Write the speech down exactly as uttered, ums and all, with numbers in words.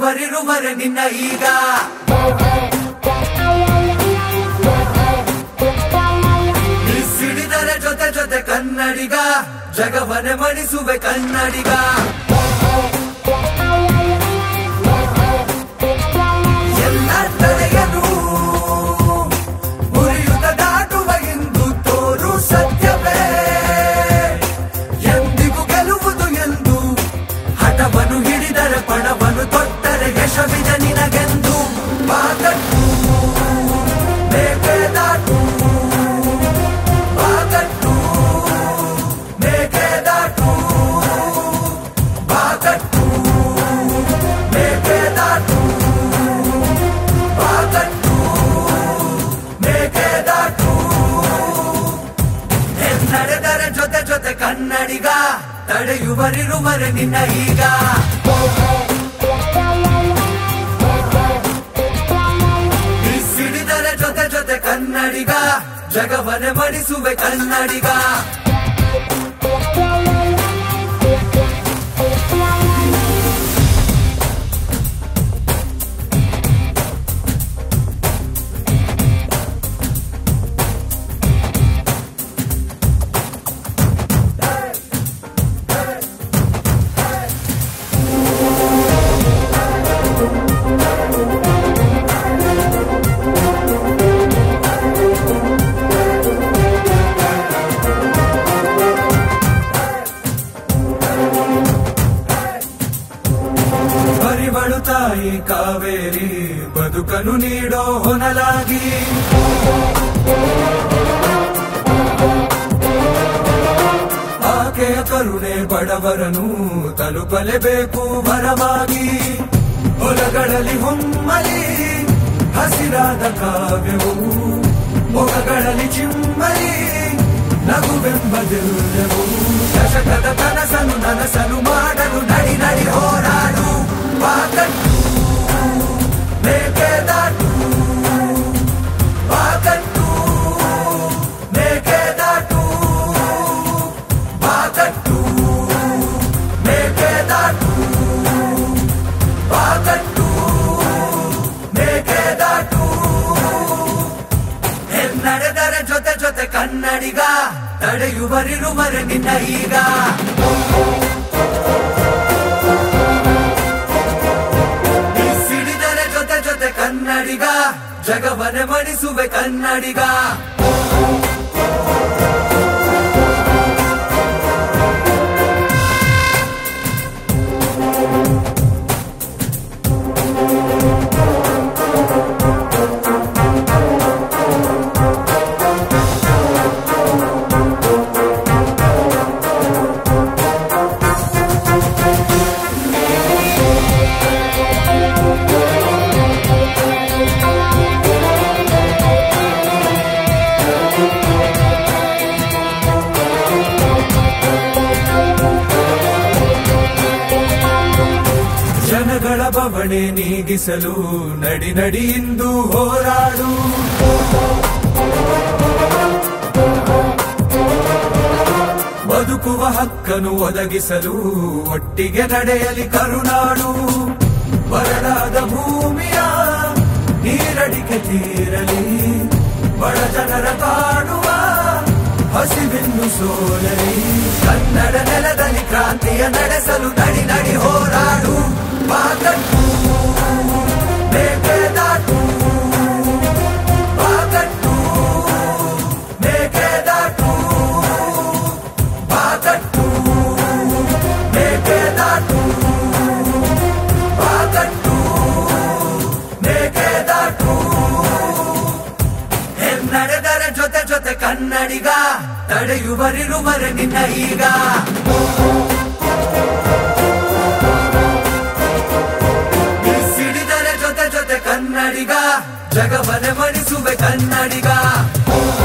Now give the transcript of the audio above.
ತಡೆಯುವರಿರುವರೆ ನಿನ್ನ ಈಗ ಸಿಡಿದರೆ ಜೊತೆ ಜೊತೆ ಕನ್ನಡಿಗ ಜಗವನೆ ಮಣಿಸುವೆ ಕನ್ನಡಿಗ ಎಲ್ಲ ತಡೆಯಲು ಗುರಿಯುತ ದಾಟುವ ಎಂದು ತೋರು ಸತ್ಯವೇ ಎಂದಿಗೂ ಗೆಲುವುದು ಎಂದು ಹಠವನ್ನು ಹಿಡಿದರೆ ಪಣವನ್ನು ತೊಟ್ಟರೆ ಯಶವಿದೆ ನಿನಗೆಂದು ಬಾಗಟ್ಟು ಬೇಕೆ ದಾಟು ಬಾಗಟ್ಟು ಬೇಕೆ ದಾಟು ಬಾಗಟ್ಟು ಬೇಕೆ ದಾಟು ಬಾಗಟ್ಟು ಬೇಕೆ ದಾಟು ನಡೆದರೆ ಜೊತೆ ಜೊತೆ ಕನ್ನಡಿಗ ತಡೆಯುವರಿರುವರೆ ನಿನ್ನ ಈಗ ಸಿಡಿದರೆ ಜೊತೆ ಜೊತೆ ಕನ್ನಡಿಗ ಜಗವನೆ ಮಣಿಸುವೆ ಕನ್ನಡಿಗ ಹರಿವಳು ತಾಯಿ ಕಾವೇರಿ ಬದುಕನು ನೀಡೋ ಹೊನಲಾಗಿ ಆಕೆಯ ಕರುಣೆ ಬಡವರನು ತಲುಪಲೇಬೇಕು ವರವಾಗಿ ಹೊಲಗಳಲ್ಲಿ ಹೊಮ್ಮಲಿ ಹಸಿರಾದ ಕಾವ್ಯವು ಮೊಗಗಳಲ್ಲಿ ಚಿಮ್ಮಲಿ ನಗುವೆಂಬದೆಲ್ಲವೂ ದಶಕದ ಕನಸನು ನನಸನು ಮಾಡಲು ನಡಿ ನಡಿ ಹೋರಾಡು ಬಾಗಟ್ಟು ಬೇಕೆ ದಾಟು ಬಾಗಟ್ಟು ಬೇಕೆ ದಾಟು ಬಾಗಟ್ಟು ಬೇಕೆ ದಾಟು ಬಾಗಟ್ಟು ಬೇಕೆ ದಾಟು ನಡೆದರೆ ಜೊತೆ ಜೊತೆ ಕನ್ನಡಿಗ ತಡೆಯುವರಿರುವರೆ ನಿನ್ನ ಈಗ ಸಿಡಿದರೆ ಜೊತೆ ಜೊತೆ ಕನ್ನಡಿಗ ಜಗವನೆ ಮಣಿಸುವೆ ಕನ್ನಡಿಗ ಜನಗಳ ಬವಣೆ ನೀಗಿಸಲು ನಡಿ ನಡಿ ಇಂದು ಹೋರಾಡು ಬದುಕುವ ಹಕ್ಕನ್ನು ಒದಗಿಸಲು ಒಟ್ಟಿಗೆ ನಡೆಯಲಿ ಕರುನಾಡು ಬರಡಾದ ಭೂಮಿಯ ನೀರಡಿಕೆ ತೀರಲಿ ಬಡ ಜನರ ಕಾಡುವ ಹಸಿವಿನ್ನು ಸೋಲಲಿ ಕನ್ನಡ ನೆಲದಲ್ಲಿ ಕ್ರಾಂತಿಯ ನಡೆಸಲು ನಡಿ ನಡಿ ಹೋರಾಡು ಬಾಗಟ್ಟು ಬೇಕೆ ದಾಟು ಬಾಗಟ್ಟು ಬೇಕೆ ದಾಟು ಬಾಗಟ್ಟು ಬೇಕೆ ದಾಟು ಬಾಗಟ್ಟು ಬೇಕೆ ದಾಟು ನಡೆದರೆ ಜೊತೆ ಜೊತೆ ಕನ್ನಡಿಗ ತಡೆಯುವರಿರುವರೆ ನಿನ್ನ ಈಗ ಸಿಡಿದರೆ ಜೊತೆ ಜೊತೆ ಕನ್ನಡಿಗ ಜಗವನೆ ಮಣಿಸುವೆ ಕನ್ನಡಿಗ